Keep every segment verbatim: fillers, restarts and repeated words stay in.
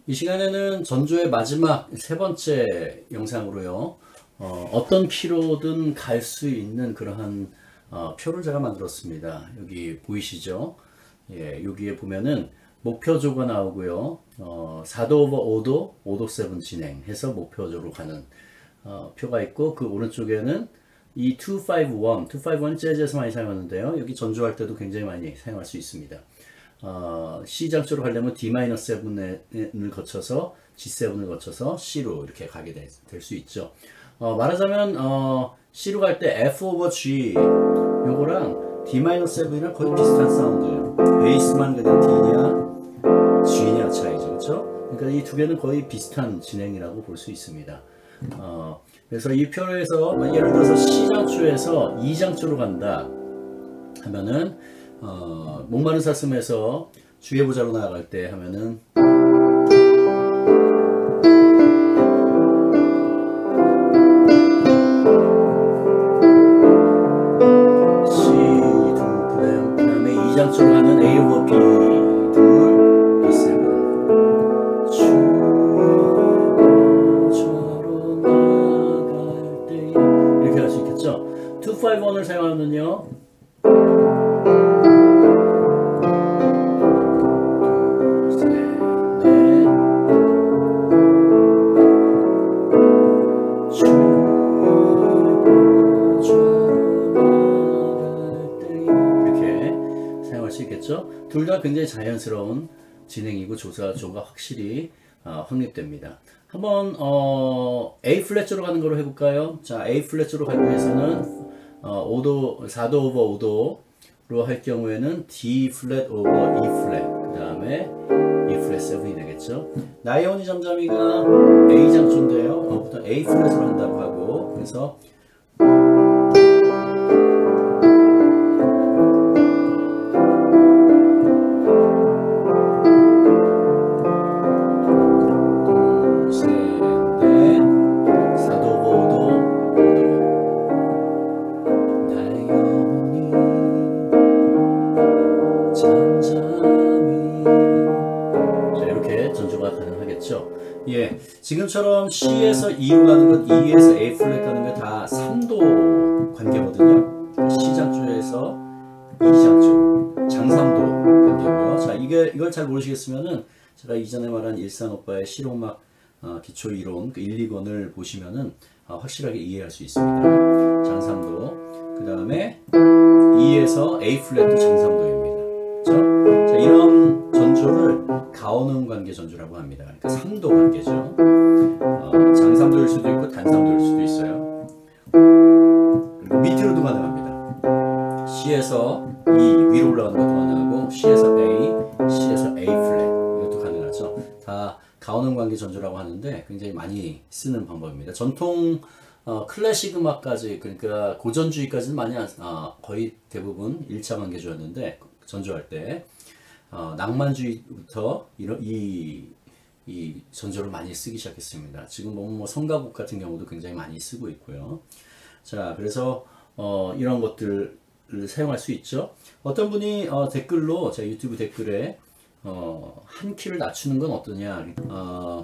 이 시간에는 전주의 마지막 세 번째 영상으로요. 어, 어떤 키로든 갈 수 있는 그러한 어, 표를 제가 만들었습니다. 여기 보이시죠? 예, 여기에 보면은 목표조가 나오고요. 어, 사 도 오버 오 도, 오 도 칠 진행해서 목표조로 가는 어, 표가 있고, 그 오른쪽에는 이 이백오십일, 이백오십일 재즈에서 많이 사용하는데요. 여기 전주할 때도 굉장히 많이 사용할 수 있습니다. 어, C 장조로 가려면 디 칠을 거쳐서 지 칠을 거쳐서 C로 이렇게 가게 될 수 있죠. 어, 말하자면 어, C로 갈 때 F over G 요거랑 디 칠이랑 거의 비슷한 사운드예요. 베이스만 그냥 D냐 G냐 차이죠. 그렇죠? 그러니까 이 두 개는 거의 비슷한 진행이라고 볼 수 있습니다. 어, 그래서 이 표에서 예를 들어서 C 장조에서 이 장조로 간다 하면은 어, 목마른 사슴에서 주의 보좌로 나아갈 때 하면은 C 둘, 그 다음에 이 장조로 가는 A over B 둘, B 칠 주의 보좌로 나아갈 때 이렇게 할 수 있겠죠. 이백오십일을 사용하면요 둘 다 굉장히 자연스러운 진행이고 조사조가 확실히 어, 확립됩니다. 한번 어, A 플랫조로 가는 거로 해볼까요? 자, A 플랫조로 가기 위해서는 어, 오 도, 사 도 오버 오 도로 할 경우에는 D 플랫 오버 E 플랫, 그 다음에 E 플랫 칠이 되겠죠. 나이오니 잠잠이가 A 장조인데요. 어, 보통 A 플랫으로 한다고 하고, 그래서 예, 지금처럼 C에서 E로 가는 것, E에서 A 플랫 가는 것 다 삼 도 관계거든요. C 장조에서 E 장조, 장삼 도 관계고요. 자, 이게 이걸 잘 모르시겠으면은 제가 이전에 말한 일산오빠의 실용음악 어, 기초 이론 그 일, 이 권을 보시면은 어, 확실하게 이해할 수 있습니다. 장삼 도, 그 다음에 E에서 A 플랫도 장삼 도입니다. 그렇죠? 자, 이런 전조를 가오는 관계 전조라고 합니다. 그러니까 삼 도 관계죠. 어, 장삼도일 수도 있고 단삼도일 수도 있어요. 그리고 밑으로도 가능합니다. C에서 E 위로 올라가는 것도 가능하고 C에서 A, C에서 A 플랫 이것도 가능하죠. 다 가오는 관계 전조라고 하는데 굉장히 많이 쓰는 방법입니다. 전통 어, 클래식 음악까지, 그러니까 고전주의까지는 많이 안, 어, 거의 대부분 일 차 관계주였는데 전조할 때 어, 낭만주의부터 이런 이, 이 전조를 많이 쓰기 시작했습니다. 지금 뭐, 뭐 성가곡 같은 경우도 굉장히 많이 쓰고 있고요. 자, 그래서 어, 이런 것들을 사용할 수 있죠. 어떤 분이 어, 댓글로 제 유튜브 댓글에 어, 한 키를 낮추는 건 어떠냐. 어,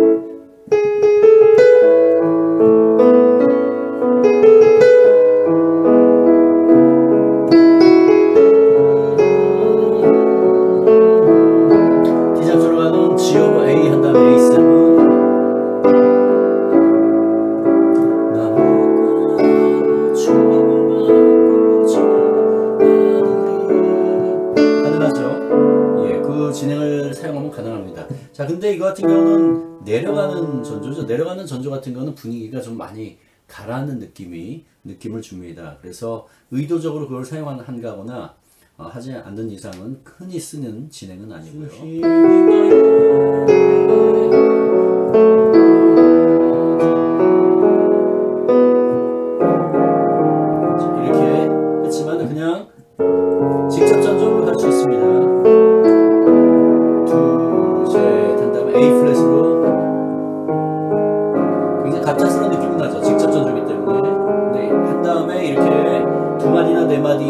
진행을 사용하면 가능합니다. 자, 근데 이거 같은 경우는 내려가는 전조죠. 내려가는 전조 같은 경우는 분위기가 좀 많이 가라앉는 느낌이 느낌을 줍니다. 그래서 의도적으로 그걸 사용한다거나 어, 하지 않는 이상은 흔히 쓰는 진행은 아니고요. 이렇게 했지만 그냥 직접 전조를 할 수 있습니다. A 플랫으로 굉장히 갑작스러운 느낌이 나죠. 직접 전조기 때문에. 근데 한 다음에 이렇게 두 마디나 네 마디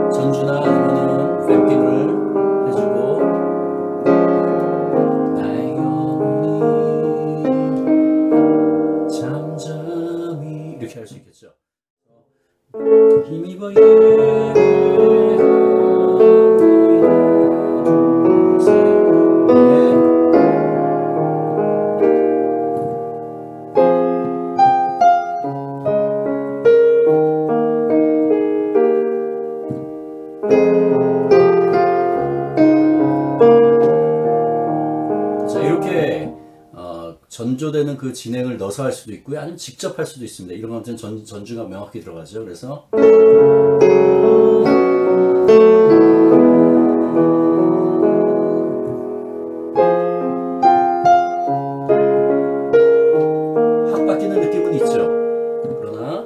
전주나 아니면은 뱀핑을 해주고 나의 자, 이렇게 어, 전조되는 그 진행을 넣어서 할 수도 있고요. 아니면 직접 할 수도 있습니다. 이런 것들은 전, 전주가 명확히 들어가죠. 그래서 확 바뀌는 느낌은 있죠. 그러나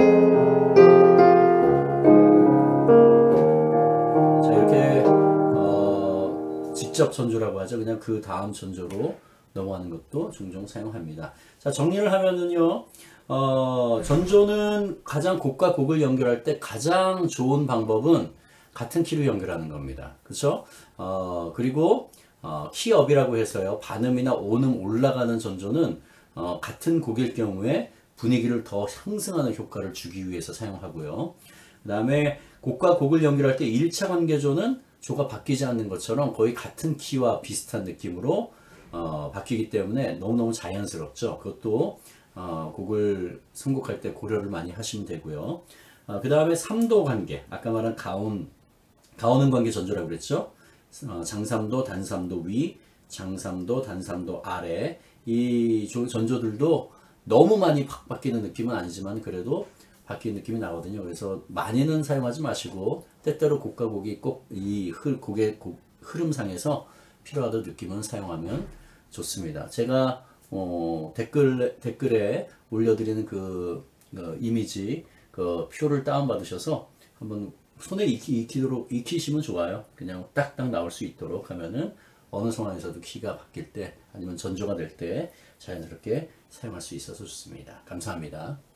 자, 이렇게 어, 직접 전조라고 하죠. 그냥 그 다음 전조로 넘어가는 것도 종종 사용합니다. 자, 정리를 하면은요, 어, 전조는 가장 곡과 곡을 연결할 때 가장 좋은 방법은 같은 키로 연결하는 겁니다. 그렇죠? 어, 그리고 어, 키업이라고 해서요, 반음이나 오음 올라가는 전조는 어, 같은 곡일 경우에 분위기를 더 상승하는 효과를 주기 위해서 사용하고요. 그 다음에 곡과 곡을 연결할 때 일 차 관계조는 조가 바뀌지 않는 것처럼 거의 같은 키와 비슷한 느낌으로 어, 바뀌기 때문에 너무너무 자연스럽죠. 그것도 어, 곡을 선곡할 때 고려를 많이 하시면 되고요. 어, 그 다음에 삼 도 관계, 아까 말한 가온, 가온음 관계 전조라고 그랬죠. 어, 장삼도, 단삼도 위, 장삼도, 단삼도 아래, 이 전조들도 너무 많이 팍 바뀌는 느낌은 아니지만 그래도 바뀌는 느낌이 나거든요. 그래서 많이는 사용하지 마시고 때때로 곡과 곡이 꼭 이 곡의 곡, 흐름상에서 필요하던 느낌은 사용하면 좋습니다. 제가 어, 댓글, 댓글에 올려드리는 그, 그 이미지 그 표를 다운받으셔서 한번 손에 익히, 익히도록 익히시면 좋아요. 그냥 딱딱 나올 수 있도록 하면은 어느 상황에서도 키가 바뀔 때 아니면 전조가 될 때 자연스럽게 사용할 수 있어서 좋습니다. 감사합니다.